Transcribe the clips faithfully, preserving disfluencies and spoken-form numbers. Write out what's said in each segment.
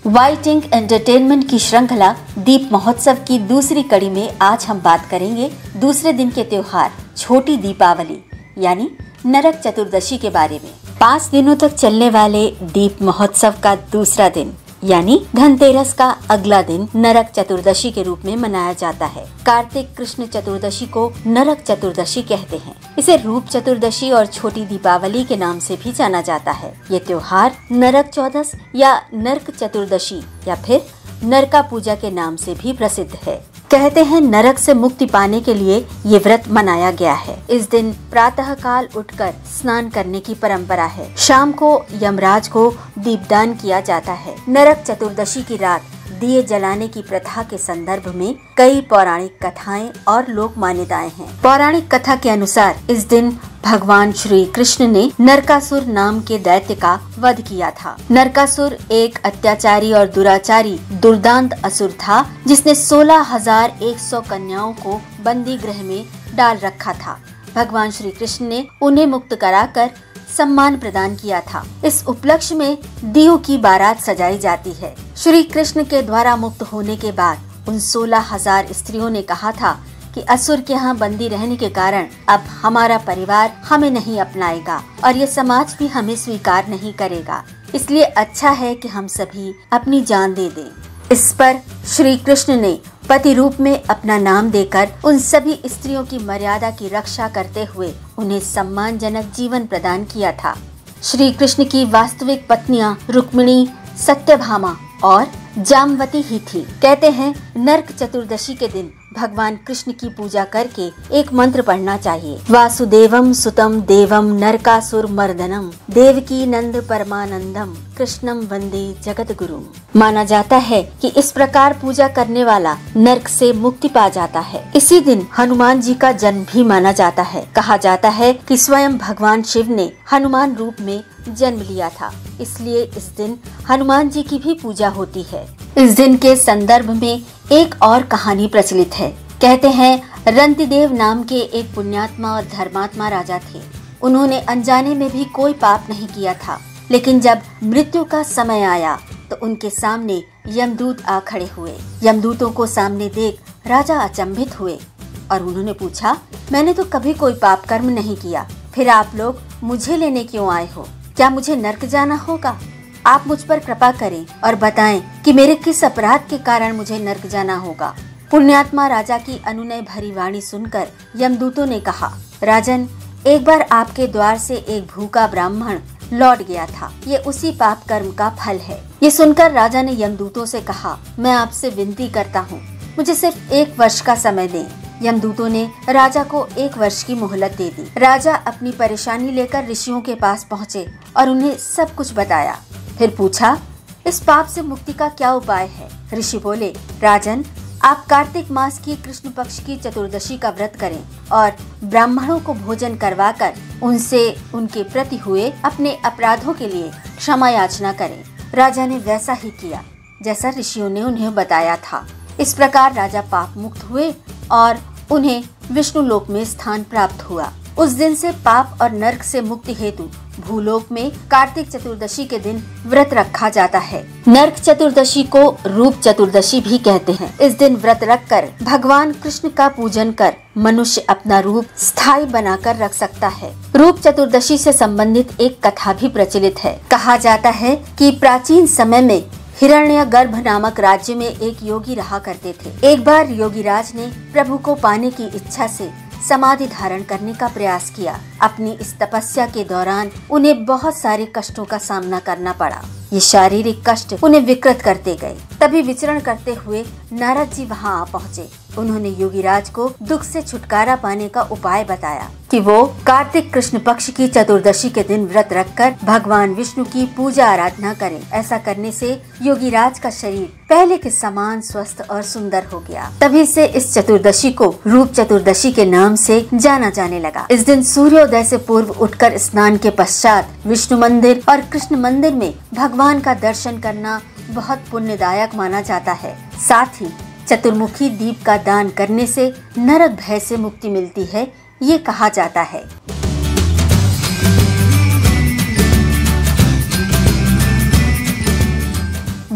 White ink entertainment की श्रृंखला दीप महोत्सव की दूसरी कड़ी में आज हम बात करेंगे दूसरे दिन के त्योहार छोटी दीपावली यानी नरक चतुर्दशी के बारे में। पाँच दिनों तक चलने वाले दीप महोत्सव का दूसरा दिन यानी धनतेरस का अगला दिन नरक चतुर्दशी के रूप में मनाया जाता है। कार्तिक कृष्ण चतुर्दशी को नरक चतुर्दशी कहते हैं। इसे रूप चतुर्दशी और छोटी दीपावली के नाम से भी जाना जाता है। ये त्योहार नरक चौदस या नरक चतुर्दशी या फिर नरका पूजा के नाम से भी प्रसिद्ध है। कहते हैं नरक से मुक्ति पाने के लिए ये व्रत मनाया गया है। इस दिन प्रातः काल उठकर स्नान करने की परंपरा है। शाम को यमराज को दीपदान किया जाता है। नरक चतुर्दशी की रात दिए जलाने की प्रथा के संदर्भ में कई पौराणिक कथाएं और लोक मान्यताएं हैं। पौराणिक कथा के अनुसार इस दिन भगवान श्री कृष्ण ने नरकासुर नाम के दैत्य का वध किया था। नरकासुर एक अत्याचारी और दुराचारी दुर्दांत असुर था जिसने सोलह हजार एक सौ कन्याओं को बंदी गृह में डाल रखा था। भगवान श्री कृष्ण ने उन्हें मुक्त कराकर सम्मान प्रदान किया था। इस उपलक्ष्य में दीयों की बारात सजाई जाती है। श्री कृष्ण के द्वारा मुक्त होने के बाद उन सोलह हजार स्त्रियों ने कहा था कि असुर के यहाँ बंदी रहने के कारण अब हमारा परिवार हमें नहीं अपनाएगा और ये समाज भी हमें स्वीकार नहीं करेगा, इसलिए अच्छा है कि हम सभी अपनी जान दे दें। इस पर श्री कृष्ण ने पति रूप में अपना नाम देकर उन सभी स्त्रियों की मर्यादा की रक्षा करते हुए उन्हें सम्मानजनक जीवन प्रदान किया था। श्री कृष्ण की वास्तविक पत्नियां रुक्मिणी, सत्यभामा और जामवती ही थी। कहते हैं नरक चतुर्दशी के दिन भगवान कृष्ण की पूजा करके एक मंत्र पढ़ना चाहिए। वासुदेवम सुतम देवम नरकासुर मर्दनम देवकी नंद परमानंदम कृष्णम वंदे जगत गुरु। माना जाता है कि इस प्रकार पूजा करने वाला नरक से मुक्ति पा जाता है। इसी दिन हनुमान जी का जन्म भी माना जाता है। कहा जाता है कि स्वयं भगवान शिव ने हनुमान रूप में जन्म लिया था, इसलिए इस दिन हनुमान जी की भी पूजा होती है। इस दिन के संदर्भ में एक और कहानी प्रचलित है। कहते हैं रंतिदेव नाम के एक पुण्यात्मा और धर्मात्मा राजा थे। उन्होंने अनजाने में भी कोई पाप नहीं किया था, लेकिन जब मृत्यु का समय आया तो उनके सामने यमदूत आ खड़े हुए। यमदूतों को सामने देख राजा अचंभित हुए और उन्होंने पूछा, मैंने तो कभी कोई पाप कर्म नहीं किया, फिर आप लोग मुझे लेने क्यों आए हो? क्या मुझे नरक जाना होगा? आप मुझ पर कृपा करें और बताएं कि मेरे किस अपराध के कारण मुझे नरक जाना होगा। पुण्यात्मा राजा की अनुनय भरी वाणी सुनकर यमदूतों ने कहा, राजन, एक बार आपके द्वार से एक भूखा ब्राह्मण लौट गया था। ये उसी पाप कर्म का फल है। ये सुनकर राजा ने यमदूतों से कहा, मैं आपसे विनती करता हूँ, मुझे सिर्फ एक वर्ष का समय दें। यमदूतों ने राजा को एक वर्ष की मोहलत दे दी। राजा अपनी परेशानी लेकर ऋषियों के पास पहुँचे और उन्हें सब कुछ बताया। फिर पूछा, इस पाप से मुक्ति का क्या उपाय है? ऋषि बोले, राजन, आप कार्तिक मास की कृष्ण पक्ष की चतुर्दशी का व्रत करें और ब्राह्मणों को भोजन करवाकर उनसे उनके प्रति हुए अपने अपराधों के लिए क्षमा याचना करें। राजा ने वैसा ही किया जैसा ऋषियों ने उन्हें बताया था। इस प्रकार राजा पाप मुक्त हुए और उन्हें विष्णु लोक में स्थान प्राप्त हुआ। उस दिन से पाप और नरक से मुक्ति हेतु भूलोक में कार्तिक चतुर्दशी के दिन व्रत रखा जाता है। नरक चतुर्दशी को रूप चतुर्दशी भी कहते हैं। इस दिन व्रत रखकर भगवान कृष्ण का पूजन कर मनुष्य अपना रूप स्थायी बनाकर रख सकता है। रूप चतुर्दशी से संबंधित एक कथा भी प्रचलित है। कहा जाता है कि प्राचीन समय में हिरण्यगर्भ नामक राज्य में एक योगी रहा करते थे। एक बार योगीराज ने प्रभु को पाने की इच्छा से समाधि धारण करने का प्रयास किया। अपनी इस तपस्या के दौरान उन्हें बहुत सारे कष्टों का सामना करना पड़ा। ये शारीरिक कष्ट उन्हें विकृत करते गए। तभी विचरण करते हुए नारद जी वहाँ आ पहुँचे। उन्होंने योगीराज को दुख से छुटकारा पाने का उपाय बताया कि वो कार्तिक कृष्ण पक्ष की चतुर्दशी के दिन व्रत रखकर भगवान विष्णु की पूजा आराधना करें। ऐसा करने से योगीराज का शरीर पहले के समान स्वस्थ और सुंदर हो गया। तभी से इस चतुर्दशी को रूप चतुर्दशी के नाम से जाना जाने लगा। इस दिन सूर्योदय से पूर्व उठकर स्नान के पश्चात विष्णु मंदिर और कृष्ण मंदिर में भगवान का दर्शन करना बहुत पुण्यदायक माना जाता है। साथ ही चतुर्मुखी दीप का दान करने से नरक भय से मुक्ति मिलती है, ये कहा जाता है।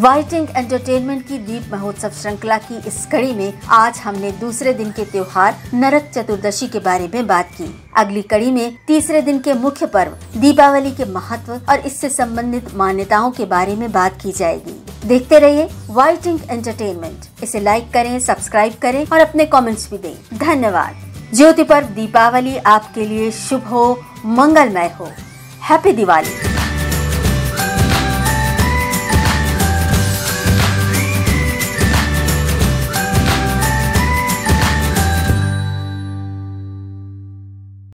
वाइटिंग एंटरटेनमेंट की दीप महोत्सव श्रृंखला की इस कड़ी में आज हमने दूसरे दिन के त्योहार नरक चतुर्दशी के बारे में बात की। अगली कड़ी में तीसरे दिन के मुख्य पर्व दीपावली के महत्व और इससे संबंधित मान्यताओं के बारे में बात की जाएगी। देखते रहिए वाइटिंग एंटरटेनमेंट। इसे लाइक करें, सब्सक्राइब करें और अपने कमेंट्स भी दें। धन्यवाद। ज्योति पर्व दीपावली आपके लिए शुभ हो, मंगलमय हो। हैप्पी दिवाली।